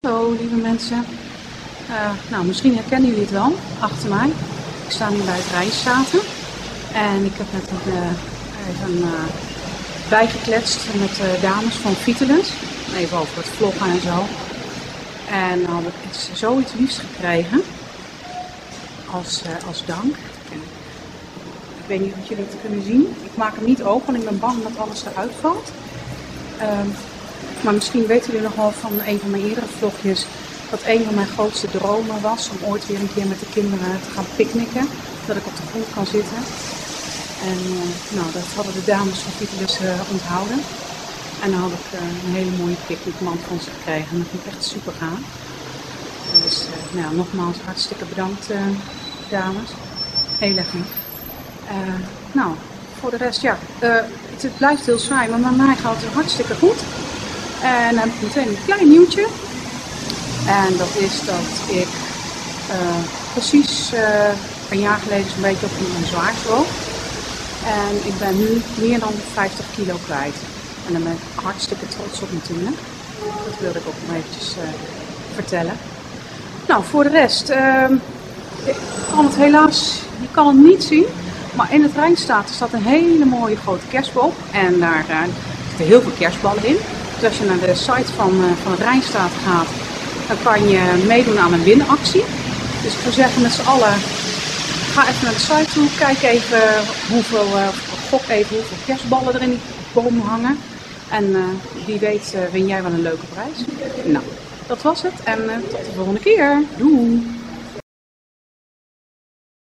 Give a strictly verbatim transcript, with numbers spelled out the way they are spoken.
Hallo lieve mensen, uh, nou misschien herkennen jullie het wel, achter mij. Ik sta nu bij het Rijnstaten en ik heb net een, uh, even uh, bijgekletst met de uh, dames van Vitelens. Even over het vloggen en zo. En dan had ik iets, zoiets liefs gekregen als, uh, als dank. En ik weet niet of jullie het kunnen zien. Ik maak hem niet open, want ik ben bang dat alles eruit valt. Um, Maar misschien weten jullie nog wel van een van mijn eerdere vlogjes dat een van mijn grootste dromen was om ooit weer een keer met de kinderen te gaan picknicken. Dat ik op de grond kan zitten. En uh, nou, dat hadden de dames van Vitelens uh, onthouden. En dan had ik uh, een hele mooie picknickmand van ze gekregen. En dat vond ik echt super gaaf. Dus uh, nou, nogmaals hartstikke bedankt uh, dames. Heel erg lief. Uh, nou, voor de rest ja, uh, het, het blijft heel saai, maar bij mij gaat het hartstikke goed. En dan heb ik meteen een klein nieuwtje. En dat is dat ik uh, precies uh, een jaar geleden zo'n beetje op mijn zwaard woog. En ik ben nu meer dan vijftig kilo kwijt. En daar ben ik hartstikke trots op natuurlijk. Dat wilde ik ook nog eventjes uh, vertellen. Nou, voor de rest, uh, ik kan het helaas, je kan het niet zien. Maar in het Rijnstaten staat een hele mooie grote kerstboom. En daar uh, zitten heel veel kerstballen in. Dus als je naar de site van, uh, van het Rijnstaten gaat, dan kan je meedoen aan een winactie. Dus ik zou zeggen met z'n allen, ga even naar de site toe, kijk even hoeveel, uh, gok even hoeveel kerstballen er in die boom hangen. En uh, wie weet uh, win jij wel een leuke prijs. Nou, dat was het en uh, tot de volgende keer. Doei!